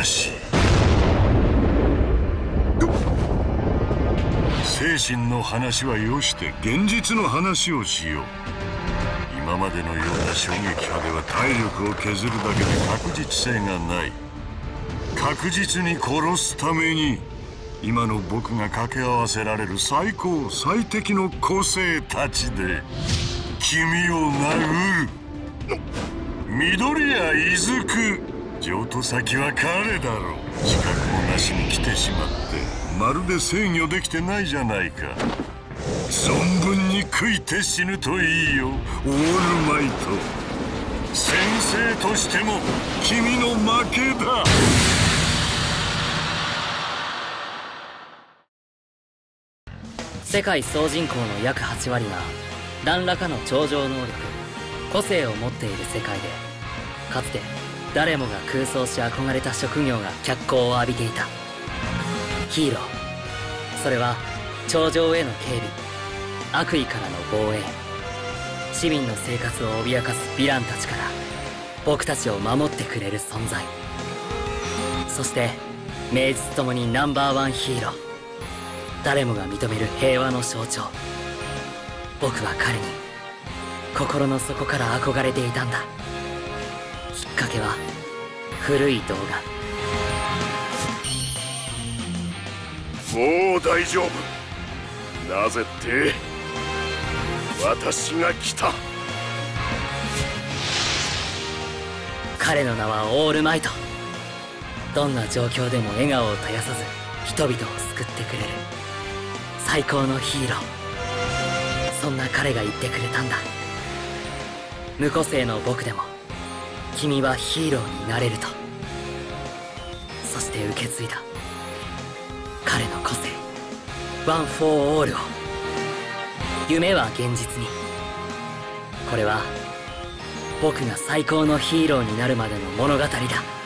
し精神の話はよして現実の話をしよう。今までのような衝撃波では体力を削るだけで確実性がない。確実に殺すために今の僕が掛け合わせられる最高最適の個性たちで君を殴る。緑谷出久、譲渡先は彼だろう。自覚もなしに来てしまってまるで制御できてないじゃないか。存分に食いて死ぬといいよ、オールマイト。先生としても君の負けだ。 世界総人口の約8割が何らかの超常能力、個性を持っている世界で、かつて誰もが空想し憧れた職業が脚光を浴びていた。ヒーロー、それは頂上への警備、悪意からの防衛、市民の生活を脅かすヴィランたちから僕たちを守ってくれる存在。そして名実ともにナンバーワンヒーロー、誰もが認める平和の象徴。僕は彼に心の底から憧れていたんだ。きっかけは古い動画。 もう大丈夫。なぜって私が来た。 彼の名はオールマイト。どんな状況でも笑顔を絶やさず人々を救ってくれる最高のヒーロー。そんな彼が言ってくれたんだ。無個性の僕でも君はヒーローになれると。そして受け継いだ彼の個性、ワン・フォー・オールを。夢は現実に。これは僕が最高のヒーローになるまでの物語だ。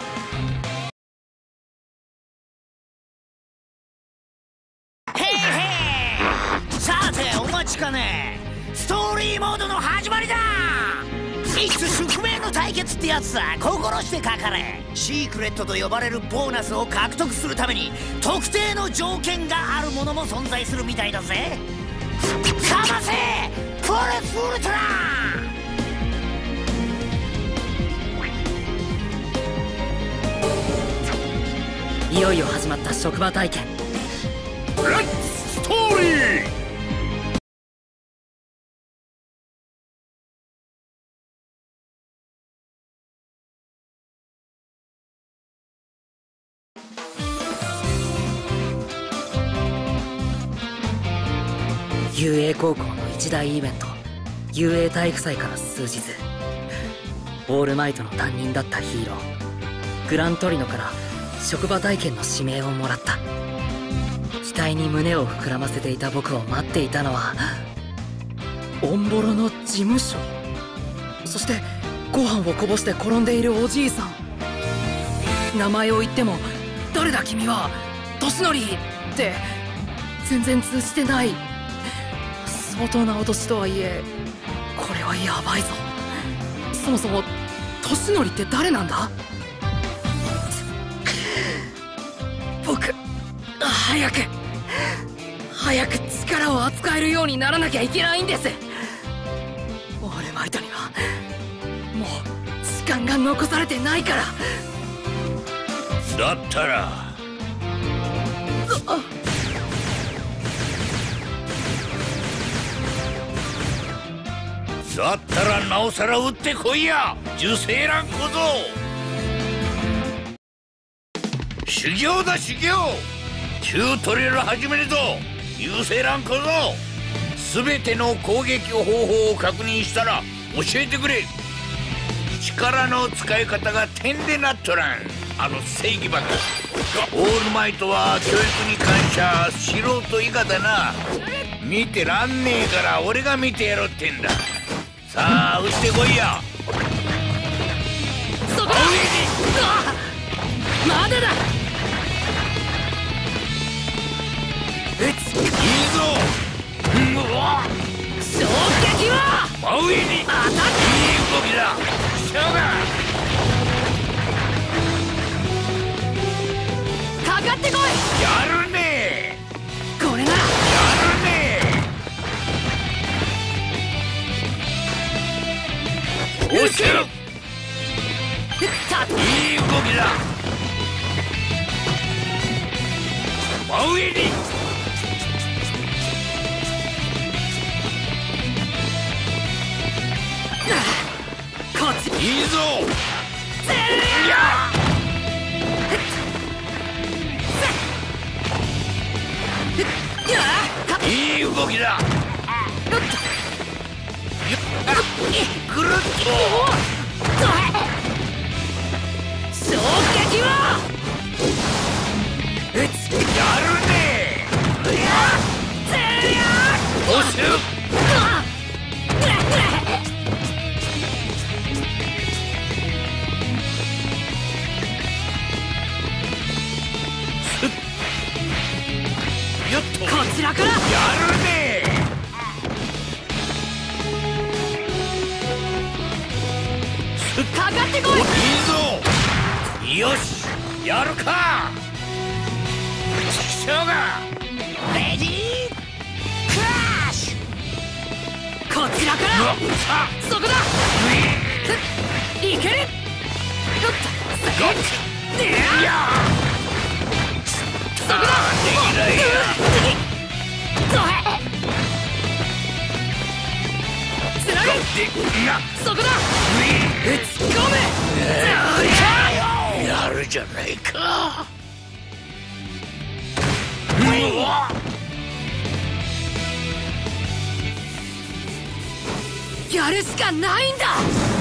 さてお待ちかね、ストーリーモードの始まりだ。いつ宿命の対決ってやつさ、心してかかれ。シークレットと呼ばれるボーナスを獲得するために特定の条件があるものも存在するみたいだぜ。かませプレスウルトラ。 いよいよ始まった職場体験。 レッツストーリー。 雄英高校の一大イベント、雄英体育祭から数日、オールマイトの担任だったヒーローグラントリノから職場体験の指名をもらった。期待に胸を膨らませていた僕を待っていたのはオンボロの事務所、そしてご飯をこぼして転んでいるおじいさん。名前を言っても「誰だ君は、年寄り」って全然通じてない。相当なお年とはいえこれはヤバいぞ。そもそも年寄りって誰なんだ。僕早く力を扱えるようにならなきゃいけないんです。オールマイトにはもう時間が残されてないから。 だったらなおさら撃ってこいや、受精卵小僧。修行だ修行。チュートリアル始めるぞ有精卵小僧。全ての攻撃方法を確認したら教えてくれ。力の使い方が点でなっとらん、あの正義バカ。オールマイトは教育に感謝、素人以下だな。見てらんねえから俺が見てやろうってんだ。さあ撃ってこいや。 そこだ。まだだ。 いいぞ。うわ衝撃は真上に。いい動きだ。しょうが押してる。いい動きだ。真上に。 こっちいいぞ。いい動きだ。ぐるっと衝撃はやるね。押してる。よっとこちらからやるね。 かかってこい。 いいぞ。よしやるか。師匠がレディークラッシュ。 こちらからそこだ。いける。 ゴッチ。いやそこだ。 できないや。 つなぐ。そこだ。突っ込め。 やるじゃないか。 やるしかないんだ。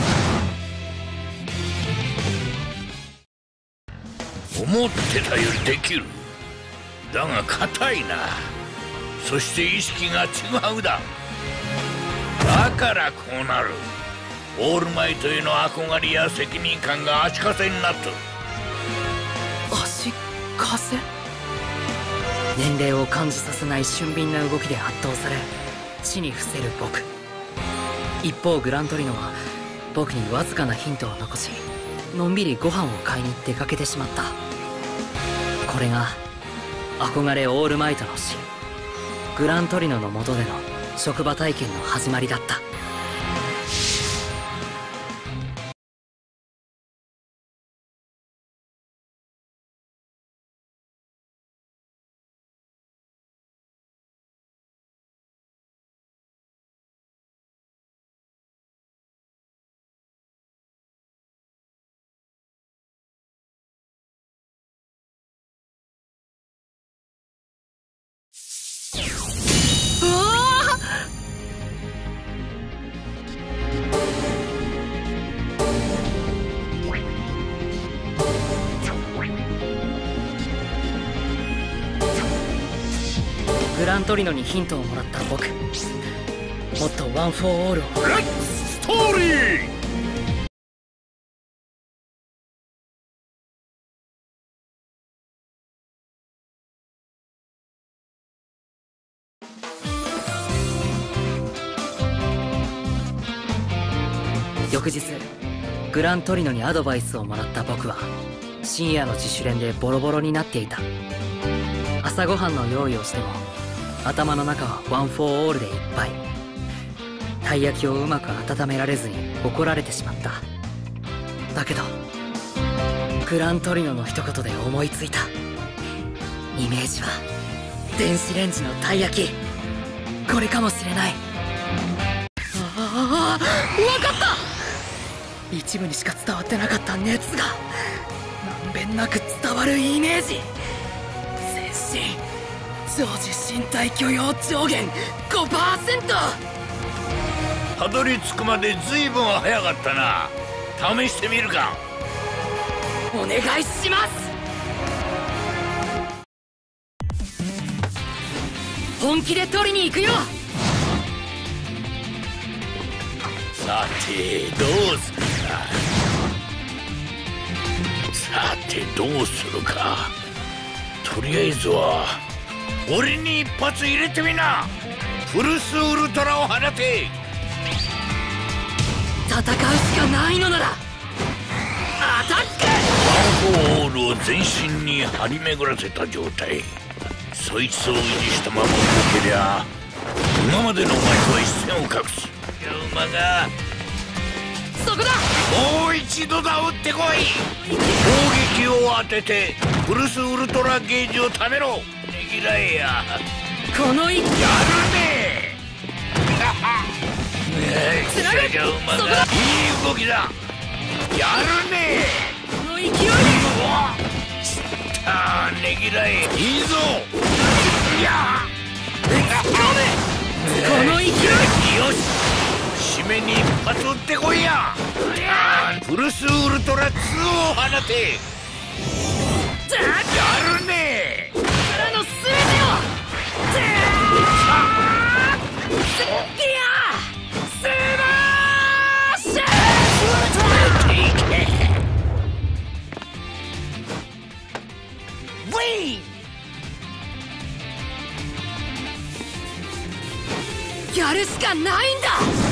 思ってたよりできる。だが硬いな。そして意識が違うだ。だからこうなる。オールマイトへの憧れや責任感が足かせになっとる。 足かせ。年齢を感じさせない俊敏な動きで圧倒され地に伏せる僕。一方グラントリノは僕にわずかなヒントを残しのんびりご飯を買いに出かけてしまった。これが憧れオールマイトの死、グラントリノの下での職場体験の始まりだった。グラントリノにヒントをもらった僕、もっとワン・フォー・オールを。 ストーリー。 翌日グラントリノにアドバイスをもらった僕は深夜の自主練でボロボロになっていた。朝ごはんの用意をしても頭の中はワン・フォー・オールでいっぱい。たい焼きをうまく温められずに怒られてしまった。だけどグラントリノの一言で思いついた。イメージは電子レンジのたい焼き、これかもしれない。ああ、分かった。一部にしか伝わってなかった熱がまんべんなく伝わるイメージ。全身常時身体許容上限 5%。 たどり着くまで随分早かったな。試してみるか。 お願いします。本気で取りに行くよ。 さてどうするか。さてどうするか。とりあえずは俺に一発入れてみな。フルスウルトラを放て。 戦うしかないのならアタック。 ワン・フォー・オールを全身に張り巡らせた状態。そいつを維持したまま動けりゃ今までのお前とは一線を画す。馬がそそこだ。 もう一度だ、撃ってこい。攻撃を当ててフルスウルトラゲージをためろ。ねぎらえや。 この一やるねえ。 つながる。 じゃ馬そこだ。 だ。いい動きだ。やるねこの勢いで。 え。ああ、ねぎらえ。いいぞ。いやこの勢い。 よし、締めに一発撃ってこいや。フルスウルトラ2を放て。やるねえ。 からの全てを。スマッシュ。 ウィン。 やるしかないんだ。